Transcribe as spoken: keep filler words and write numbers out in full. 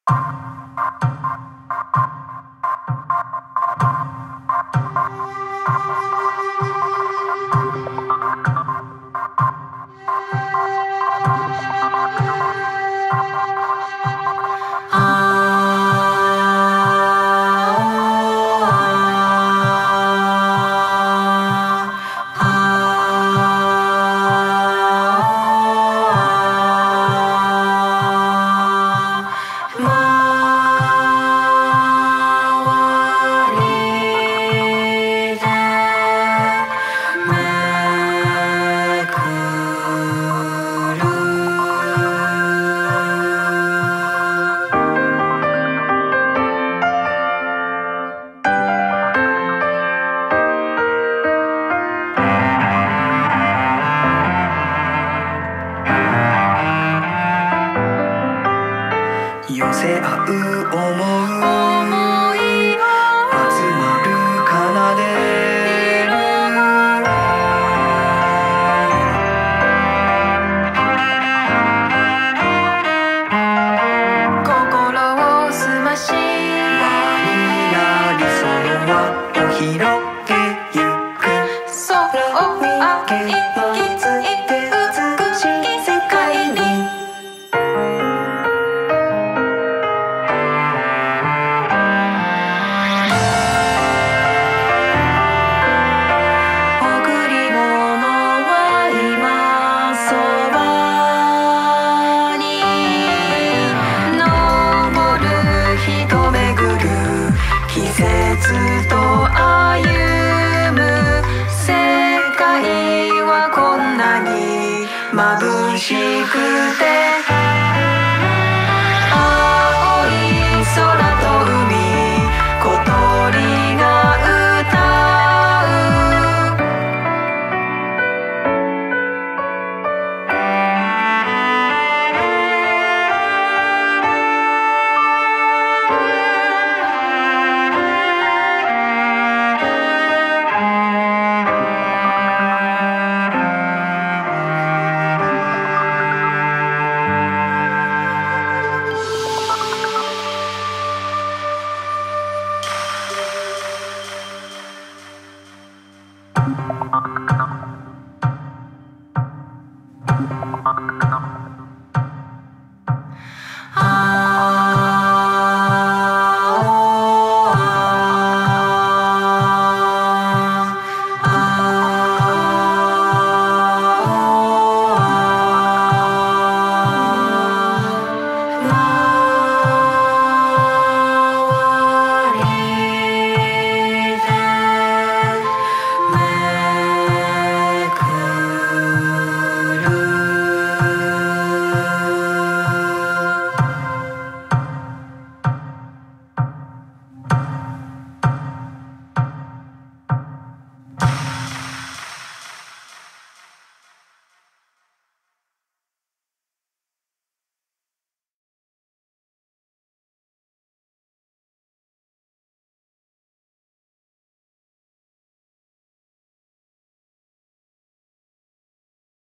寄せ合う想う思いを集まる奏でる心を澄まし輪になりその輪を広げゆく空を見愛けつて美しい世界に贈り物は今そばに昇る人巡る季節と歩む世界はこんなに眩しくて青い空と海小鳥が歌う 「